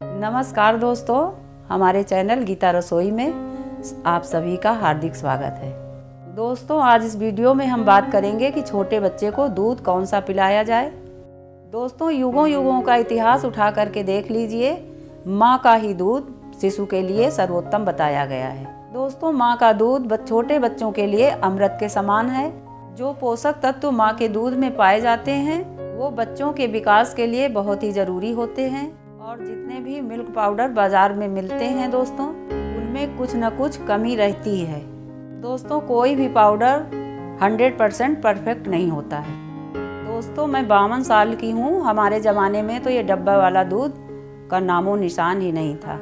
नमस्कार दोस्तों, हमारे चैनल गीता रसोई में आप सभी का हार्दिक स्वागत है। दोस्तों, आज इस वीडियो में हम बात करेंगे कि छोटे बच्चे को दूध कौन सा पिलाया जाए। दोस्तों, युगों युगों का इतिहास उठा करके देख लीजिए, माँ का ही दूध शिशु के लिए सर्वोत्तम बताया गया है। दोस्तों, माँ का दूध छोटे बच्चों के लिए अमृत के समान है। जो पोषक तत्व माँ के दूध में पाए जाते हैं वो बच्चों के विकास के लिए बहुत ही जरूरी होते हैं। और जितने भी मिल्क पाउडर बाजार में मिलते हैं दोस्तों, उनमें कुछ न कुछ कमी रहती है। दोस्तों, कोई भी पाउडर 100% परफेक्ट नहीं होता है। दोस्तों, मैं 52 साल की हूँ। हमारे ज़माने में तो ये डब्बा वाला दूध का नामो निशान ही नहीं था।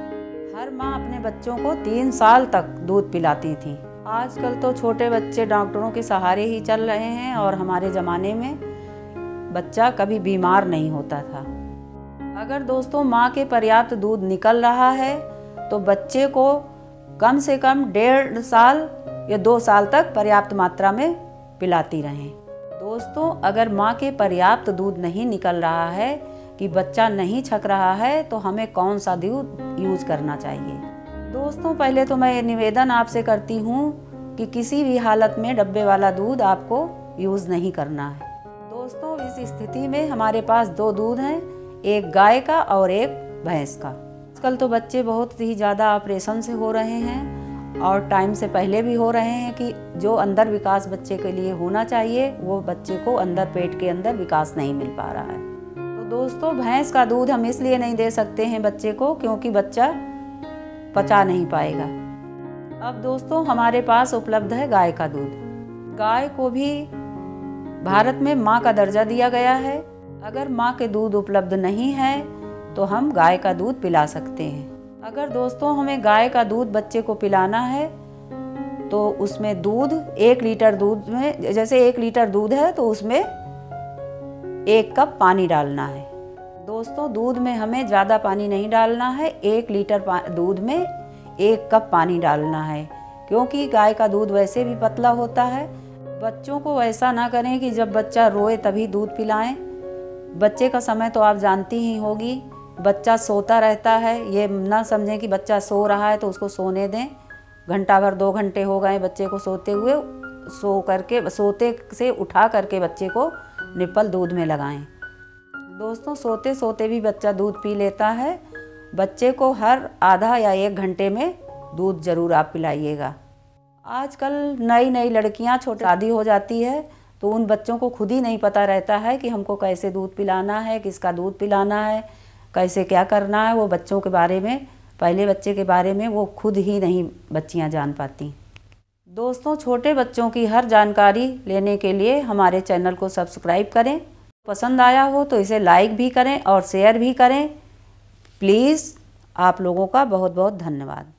हर माँ अपने बच्चों को 3 साल तक दूध पिलाती थी। आजकल तो छोटे बच्चे डॉक्टरों के सहारे ही चल रहे हैं और हमारे ज़माने में बच्चा कभी बीमार नहीं होता था। अगर दोस्तों माँ के पर्याप्त दूध निकल रहा है तो बच्चे को कम से कम 1.5 साल या 2 साल तक पर्याप्त मात्रा में पिलाती रहें। दोस्तों, अगर माँ के पर्याप्त दूध नहीं निकल रहा है कि बच्चा नहीं छक रहा है तो हमें कौन सा दूध यूज करना चाहिए। दोस्तों, पहले तो मैं ये निवेदन आपसे करती हूँ कि किसी भी हालत में डब्बे वाला दूध आपको यूज नहीं करना है। दोस्तों, इस स्थिति में हमारे पास 2 दूध हैं, एक गाय का और एक भैंस का। आजकल तो बच्चे बहुत ही ज़्यादा ऑपरेशन से हो रहे हैं और टाइम से पहले भी हो रहे हैं कि जो अंदर विकास बच्चे के लिए होना चाहिए वो बच्चे को अंदर पेट के अंदर विकास नहीं मिल पा रहा है। तो दोस्तों, भैंस का दूध हम इसलिए नहीं दे सकते हैं बच्चे को क्योंकि बच्चा पचा नहीं पाएगा। अब दोस्तों, हमारे पास उपलब्ध है गाय का दूध। गाय को भी भारत में माँ का दर्जा दिया गया है। अगर माँ के दूध उपलब्ध नहीं है तो हम गाय का दूध पिला सकते हैं। अगर दोस्तों हमें गाय का दूध बच्चे को पिलाना है तो उसमें दूध 1 लीटर दूध में, जैसे 1 लीटर दूध है तो उसमें 1 कप पानी डालना है। दोस्तों, दूध में हमें ज़्यादा पानी नहीं डालना है। 1 लीटर दूध में 1 कप पानी डालना है क्योंकि गाय का दूध वैसे भी पतला होता है। बच्चों को ऐसा ना करें कि जब बच्चा रोए तभी दूध पिलाएं। बच्चे का समय तो आप जानती ही होगी, बच्चा सोता रहता है। ये ना समझें कि बच्चा सो रहा है तो उसको सोने दें। घंटा भर 2 घंटे हो गए बच्चे को सोते हुए, सोते से उठा करके बच्चे को निप्पल दूध में लगाएं। दोस्तों, सोते सोते भी बच्चा दूध पी लेता है। बच्चे को हर आधा या 1 घंटे में दूध ज़रूर आप पिलाइएगा। आजकल नई नई लड़कियां छोटी शादी हो जाती है तो उन बच्चों को खुद ही नहीं पता रहता है कि हमको कैसे दूध पिलाना है, किसका दूध पिलाना है, कैसे क्या करना है। वो बच्चों के बारे में, पहले बच्चे के बारे में वो खुद ही नहीं बच्चियां जान पाती। दोस्तों, छोटे बच्चों की हर जानकारी लेने के लिए हमारे चैनल को सब्सक्राइब करें। पसंद आया हो तो इसे लाइक भी करें और शेयर भी करें। प्लीज़, आप लोगों का बहुत बहुत धन्यवाद।